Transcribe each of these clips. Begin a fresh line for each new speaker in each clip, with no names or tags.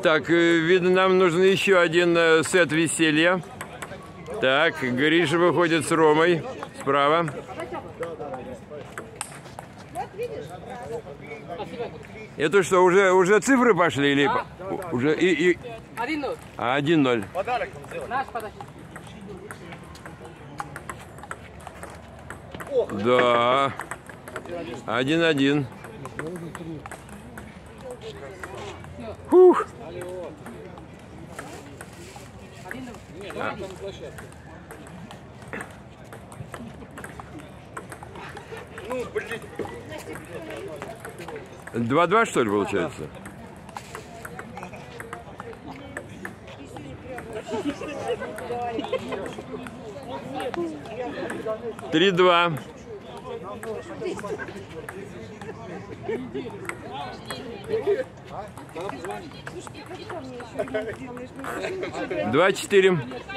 Так, видно, нам нужен еще один сет веселья. Так, Гриша выходит с Ромой справа. Это что, уже цифры пошли или уже и
1-0.
1-0.
Подарок
Наш подарок.
Да. 1-1. Фух. А. 2-2, что ли, получается? Три 2. Два 4.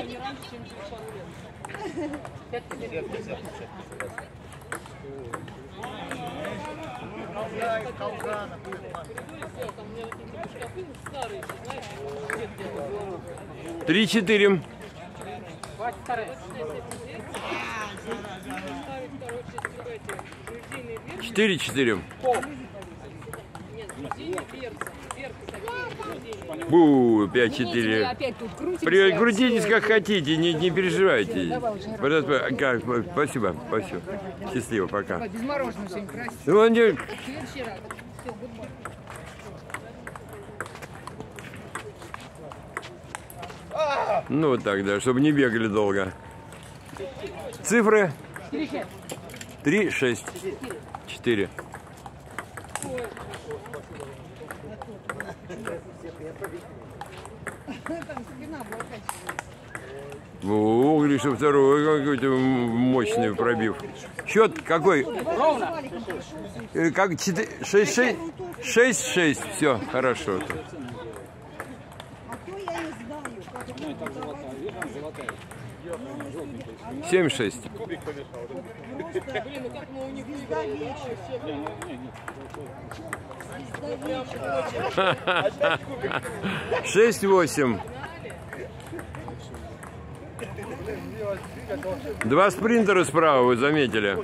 Три 4. 4-4. Бу, 5-4. Крутитесь как хотите, не переживайте. Спасибо, спасибо. Счастливо, пока.
Без мороженого сегодня красиво.
Ну вот так, да, чтобы не бегали долго. Цифры? 3, 6, 4. О, Гриша второй какой-то мощный пробив. Счет какой?
Ровно.
Как 6-6? 6-6. Все, хорошо. 7-6. 6-8. 2 спринтера справа, вы заметили.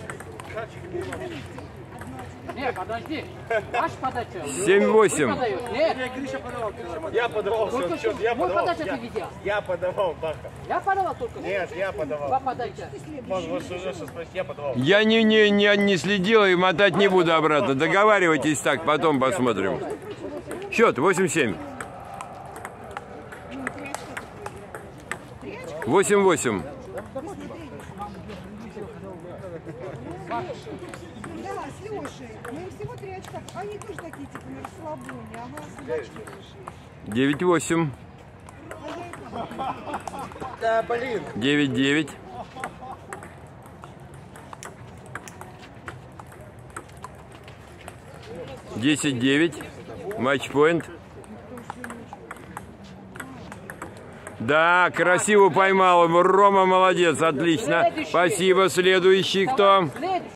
Нет, подожди. Ваш подача.
7-8.
Нет.
Я подавал все, счет, я
Мой
подавал.
подача ты видел.
Я подавал, Баха.
Я подавал только.
Нет, я подавал.
Два подача.
Может, уже спросить, я подавал.
Я не следил и мотать не буду обратно. Договаривайтесь так, потом посмотрим. Счет 8-7. 8-8.
Да, с Лешей. Мы им всего 3 очка. Они тоже такие, типа, на расслабоне. А мы собачки решили.
9-8.
Да, блин.
9-9. 10-9. Матчпоинт. Да, красиво поймал. Рома молодец, отлично. Спасибо. Следующий кто?